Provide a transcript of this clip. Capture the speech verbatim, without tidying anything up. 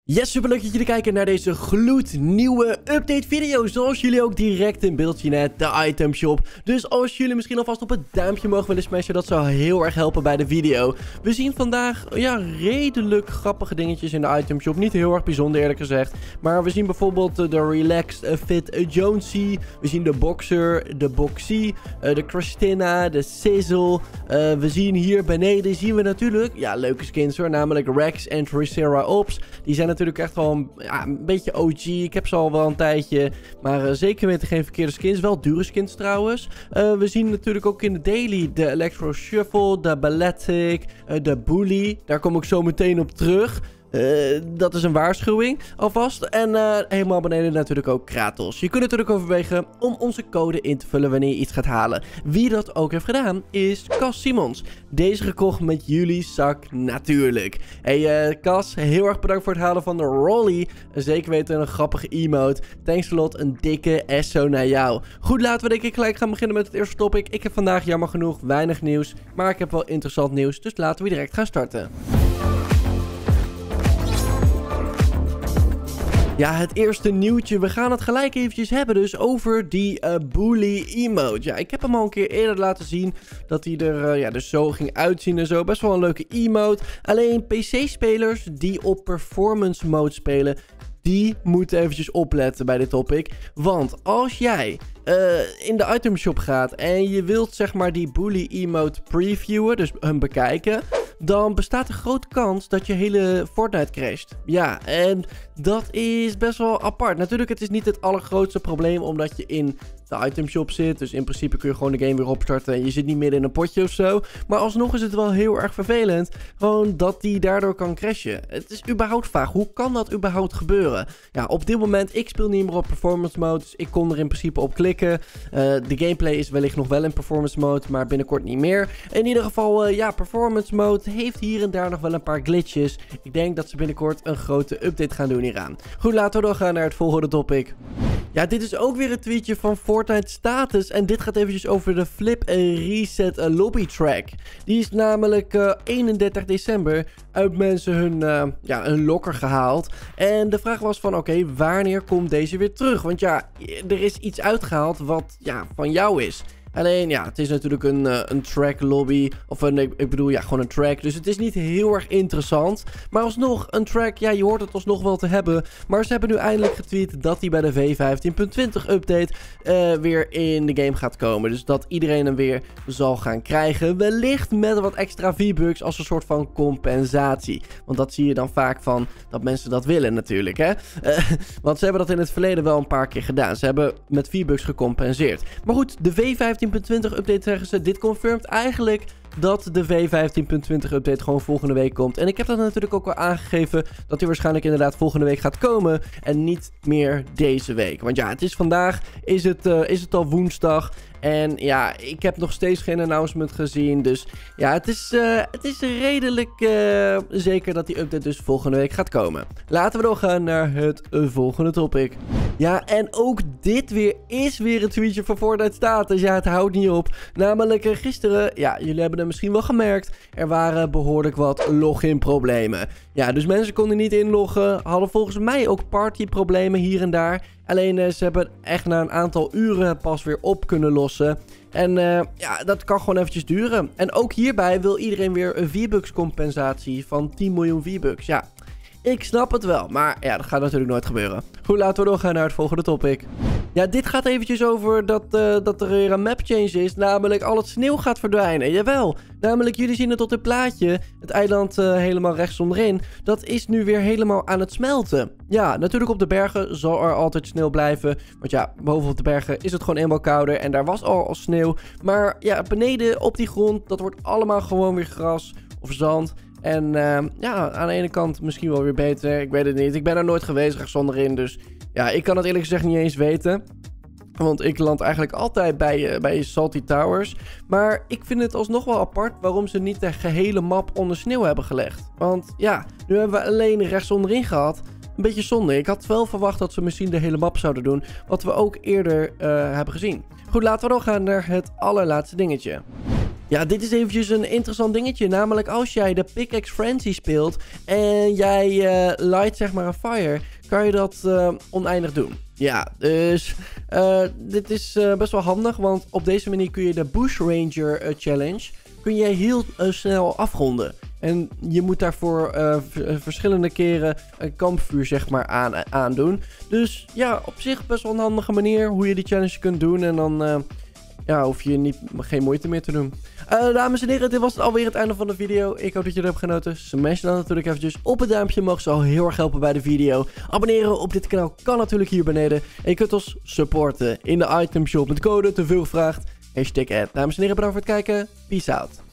Yes, superleuk dat jullie kijken naar deze gloednieuwe update video. Zoals jullie ook direct in beeld zien, hè, de item shop. Dus als jullie misschien alvast op het duimpje mogen willen smashen, dat zou heel erg helpen bij de video. We zien vandaag, ja, redelijk grappige dingetjes in de item shop. Niet heel erg bijzonder eerlijk gezegd. Maar we zien bijvoorbeeld de Relaxed Fit Jonesy. We zien de Boxer, de Boxy, de Christina, de Sizzle. Uh, we zien hier beneden, zien we natuurlijk, ja, leuke skins hoor. Namelijk Rex en Triceratops. Die zijn natuurlijk echt wel een, ja, een beetje O G. Ik heb ze al wel een tijdje. Maar uh, zeker weten geen verkeerde skins. Wel dure skins trouwens. Uh, we zien natuurlijk ook in de daily de Electro Shuffle, de Balletic, uh, de Bully. Daar kom ik zo meteen op terug. Uh, dat is een waarschuwing alvast. En uh, helemaal beneden natuurlijk ook Kratos. Je kunt natuurlijk overwegen om onze code in te vullen wanneer je iets gaat halen. Wie dat ook heeft gedaan is Cas Simons. Deze gekocht met jullie zak natuurlijk. Hey uh, Cas, heel erg bedankt voor het halen van de Rolly. Zeker weten een grappige emote. Thanks a lot, een dikke S O naar jou. Goed, laten we denk ik gelijk gaan beginnen met het eerste topic. Ik heb vandaag jammer genoeg weinig nieuws. Maar ik heb wel interessant nieuws. Dus laten we direct gaan starten. Ja, het eerste nieuwtje. We gaan het gelijk eventjes hebben dus over die uh, Bully emote. Ja, ik heb hem al een keer eerder laten zien dat hij er uh, ja, dus zo ging uitzien en zo. Best wel een leuke emote. Alleen P C-spelers die op performance mode spelen, die moeten eventjes opletten bij dit topic. Want als jij uh, in de item shop gaat en je wilt zeg maar die Bully emote previewen, dus hem bekijken, dan bestaat een grote kans dat je hele Fortnite crasht. Ja, en dat is best wel apart. Natuurlijk, het is niet het allergrootste probleem omdat je in de item shop zit. Dus in principe kun je gewoon de game weer opstarten en je zit niet midden in een potje of zo. Maar alsnog is het wel heel erg vervelend. Gewoon dat die daardoor kan crashen. Het is überhaupt vaag. Hoe kan dat überhaupt gebeuren? Ja, op dit moment, ik speel niet meer op performance mode. Dus ik kon er in principe op klikken. Uh, de gameplay is wellicht nog wel in performance mode, maar binnenkort niet meer. In ieder geval, uh, ja, performance mode heeft hier en daar nog wel een paar glitches. Ik denk dat ze binnenkort een grote update gaan doen hieraan. Goed, laten we doorgaan naar het volgende topic. Ja, dit is ook weer een tweetje van Fortnite status. En dit gaat eventjes over de Flip Reset uh, Lobby Track. Die is namelijk uh, eenendertig december uit mensen hun, uh, ja, hun locker gehaald. En de vraag was van, oké, okay, wanneer komt deze weer terug? Want ja, er is iets uitgehaald wat ja, van jou is. Alleen, ja, het is natuurlijk een, uh, een track lobby. Of een, ik, ik bedoel, ja, gewoon een track. Dus het is niet heel erg interessant. Maar alsnog, een track, ja, je hoort het alsnog wel te hebben. Maar ze hebben nu eindelijk getweet dat die bij de V vijftien punt twintig update uh, weer in de game gaat komen. Dus dat iedereen hem weer zal gaan krijgen. Wellicht met wat extra V-bucks als een soort van compensatie. Want dat zie je dan vaak van dat mensen dat willen natuurlijk, hè. Uh, want ze hebben dat in het verleden wel een paar keer gedaan. Ze hebben met V-bucks gecompenseerd. Maar goed, de V vijftien punt twintig update zeggen ze, dit confirmt eigenlijk dat de V vijftien punt twintig update gewoon volgende week komt. En ik heb dat natuurlijk ook al aangegeven dat hij waarschijnlijk inderdaad volgende week gaat komen en niet meer deze week. Want ja, het is vandaag, is het, uh, is het al woensdag. En ja, ik heb nog steeds geen announcement gezien. Dus ja, het is, uh, het is redelijk uh, zeker dat die update dus volgende week gaat komen. Laten we doorgaan naar het uh, volgende topic. Ja, en ook dit weer is weer een tweetje van Fortnite status. Ja, het houdt niet op. Namelijk uh, gisteren, ja, jullie hebben het misschien wel gemerkt, er waren behoorlijk wat login problemen. Ja, dus mensen konden niet inloggen. Hadden volgens mij ook partyproblemen hier en daar. Alleen uh, ze hebben echt na een aantal uren pas weer op kunnen lossen. En uh, ja, dat kan gewoon eventjes duren. En ook hierbij wil iedereen weer een V-bucks compensatie van tien miljoen V-bucks. Ja, ik snap het wel, maar ja, dat gaat natuurlijk nooit gebeuren. Goed, laten we doorgaan naar het volgende topic. Ja, dit gaat eventjes over dat, uh, dat er weer een map change is. Namelijk al het sneeuw gaat verdwijnen. Jawel, namelijk jullie zien het op dit plaatje. Het eiland uh, helemaal rechts onderin. Dat is nu weer helemaal aan het smelten. Ja, natuurlijk op de bergen zal er altijd sneeuw blijven. Want ja, boven op de bergen is het gewoon eenmaal kouder. En daar was al, al sneeuw. Maar ja, beneden op die grond, dat wordt allemaal gewoon weer gras of zand. En uh, ja, aan de ene kant misschien wel weer beter. Ik weet het niet. Ik ben er nooit geweest, rechts onderin. Dus ja, ik kan het eerlijk gezegd niet eens weten. Want ik land eigenlijk altijd bij, uh, bij Salty Towers. Maar ik vind het alsnog wel apart waarom ze niet de gehele map onder sneeuw hebben gelegd. Want ja, nu hebben we alleen rechts onderin gehad. Een beetje zonde. Ik had wel verwacht dat ze misschien de hele map zouden doen. Wat we ook eerder uh, hebben gezien. Goed, laten we doorgaan naar het allerlaatste dingetje. Ja, dit is eventjes een interessant dingetje. Namelijk als jij de Pickaxe Frenzy speelt en jij uh, light zeg maar een fire, kan je dat uh, oneindig doen. Ja, dus uh, dit is uh, best wel handig, want op deze manier kun je de Bush Ranger uh, Challenge kun je heel uh, snel afronden. En je moet daarvoor uh, verschillende keren een kampvuur zeg maar aan, aandoen. Dus ja, op zich best wel een handige manier hoe je die challenge kunt doen. En dan uh, ja, hoef je niet, geen moeite meer te doen. Uh, dames en heren, dit was alweer het einde van de video. Ik hoop dat jullie hebben genoten. Smash dan natuurlijk eventjes op het duimpje. Mogen ze al heel erg helpen bij de video. Abonneren op dit kanaal kan natuurlijk hier beneden. En je kunt ons supporten in de itemshop met code te veel gevraagd. Hashtag ad. Dames en heren, bedankt voor het kijken. Peace out.